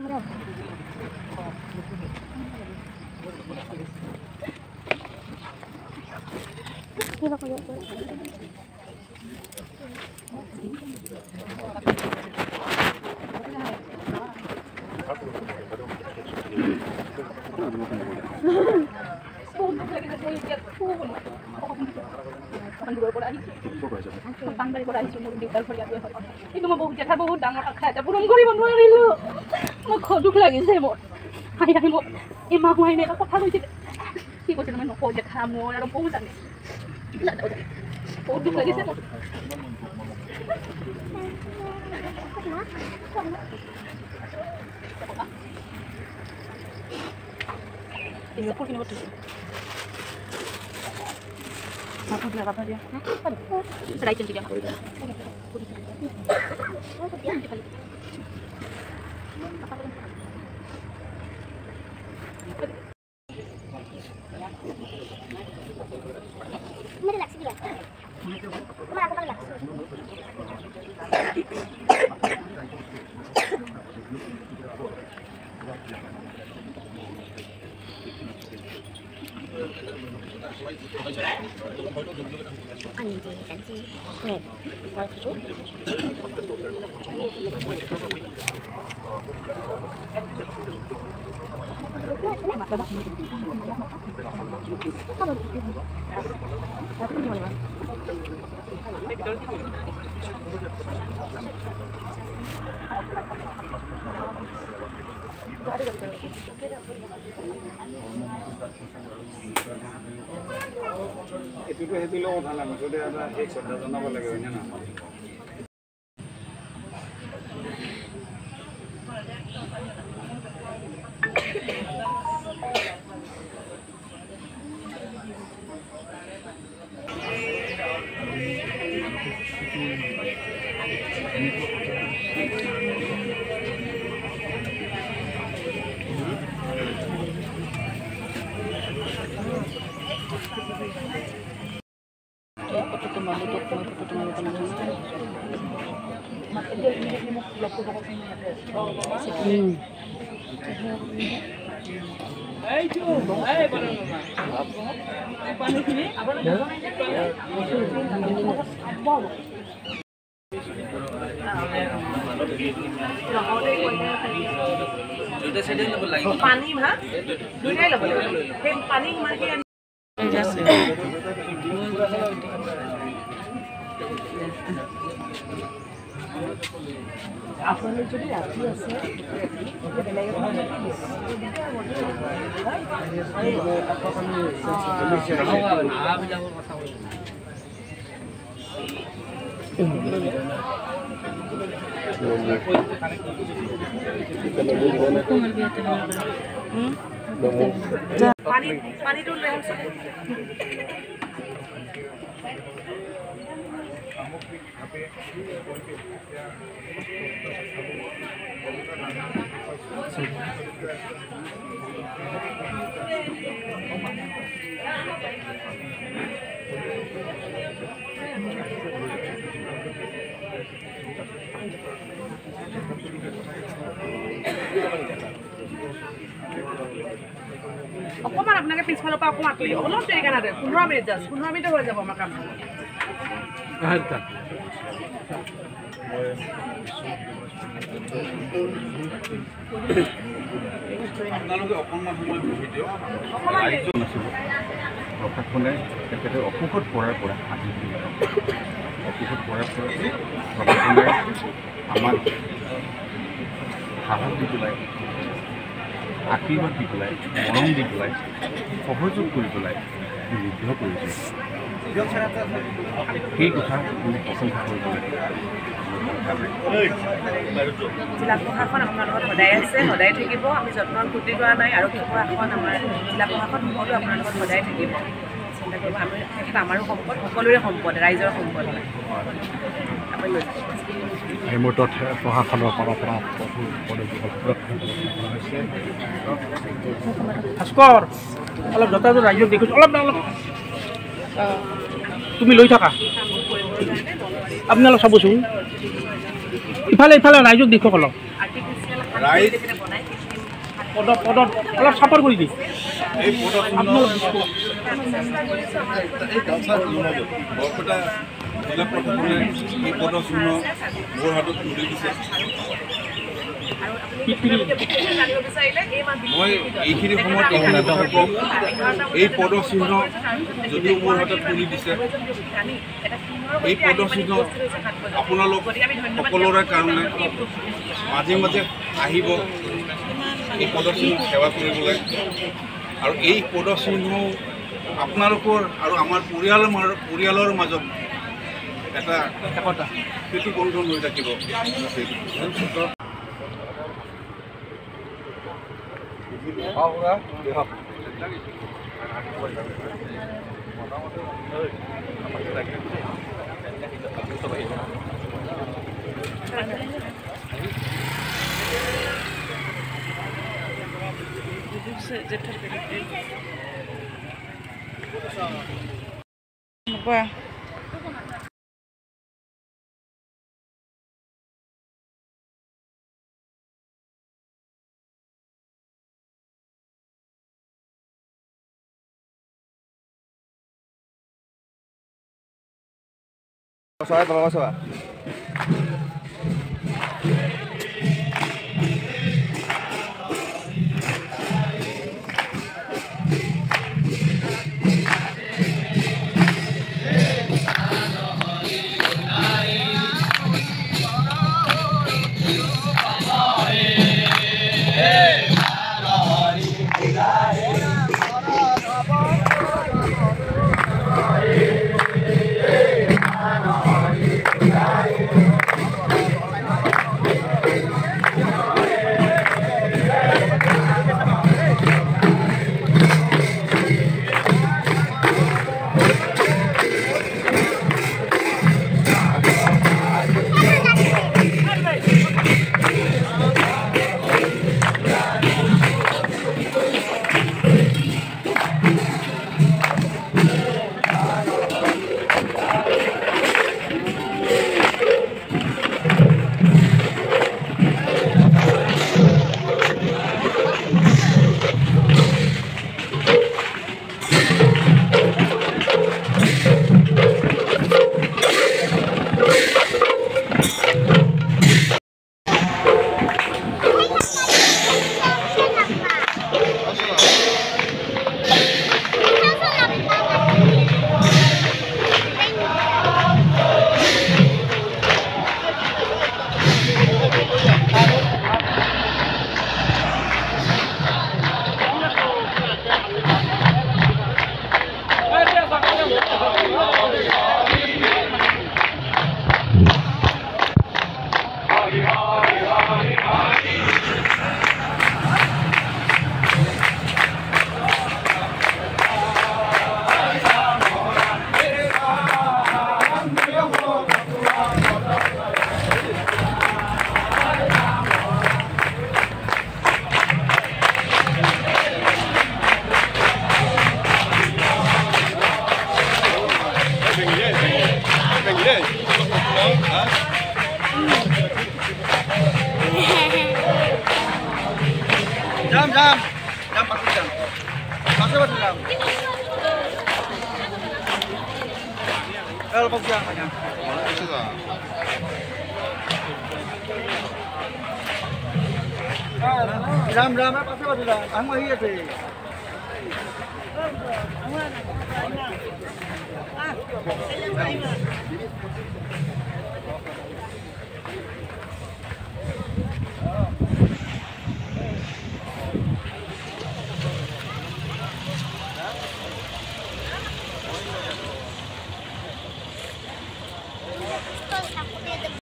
কিন্তু মই বহুত জেঠা বহুত ডাঙৰ আশা এটা পূৰণ কৰিব নোৱাৰিলোঁ মই দুখ লাগিছে মোৰ হাঁহি হাঁহি মোক এই মাহ হোৱাই এটা কথা কৈছিলে কি কৈছে মই নকওঁ জেঠা মোৰ আৰু বহুত জানে বহুত দুখ লাগিছে মোৰ এটুকু সেইটো লগত ভাল আমি যদি এটা এক শ্ৰদ্ধা জনাব লাগে হয় না পানী ভাত দুইটাই ল'ব লাগিব সেই পানী ইমানখিনি আপোনালোক যদি ৰাতি আছে পানীটো লৈ আহিছে অকণমান আপোনালোকে পিছফালৰ পৰা অকণমান আঁতৰি অলপ দেৰিকৈ নাযায় 15 মিনিট জাষ্ট 15 মিনিটে হৈ যাব আমাৰ কাম আপোনালোকে অকণমান সময় বহি দিয়ক প্ৰশাসনে তেখেতে অসুখত পৰাৰ পৰা আদি অসুখত পৰাৰ পৰা প্ৰশাসনে আমাক সাহস দি পেলাই আশীৰ্বাদ দি পেলাই মৰম দি পেলাই সহযোগ কৰি পেলাই নিৰ্দেশ কৰিছে সেই কথা আমি প্ৰশংসা কৰিবলৈ জিলা প্ৰশাসন আপোনাৰ লগত সদায় আছে সদায় থাকিব আমি যত্নৰ ক্ষতি কৰা নাই আৰক্ষী প্ৰশাসন আমাৰ জিলা প্ৰশাসন সকলো আপোনাৰ লগত সদায় থাকিব চিন্তা কৰিব আমি তেখেত আমাৰো সম্পদ সকলোৰে সম্পদ ৰাইজৰ সম্পদ আপুনি লৈ এই মুহূৰ্তত প্ৰশাসনৰ ফালৰ পৰা ভাস্কৰ অলপ যাতায়াত ৰাইজক দেখিছোঁ অলপ তুমি লৈ থাকা আপোনালোক চাবচোন ইফালে ৰাইজক দেখুৱাওক অলপ ৰাইজ তেখেতে বনাই সেইখিনি পদত অলপ চাপৰ কৰি দি এই পদচিহ্ন এই কালচাৰ বৰপেটা জিলা প্ৰশাসনে এই পদচিহ্ন মোৰ হাতত তুলি দিছে। জানিব বিচাৰিলে এই মই এইখিনি সময়ত এইখিনি কথা কম, এই পদচিহ্ন যদিও মোৰ হাতত তুলি দিছে, এই পদচিহ্ন আপোনালোক সকলোৰে কাৰণে মাজে মাজে আহিব এই পদচিহ্ন সেৱা কৰিবলৈ। আৰু এই পদচিহ্ন আপোনালোকৰ আৰু আমাৰ পৰিয়ালৰ মাজত এটা সেতু বন্ধন হৈ থাকিব। Raam,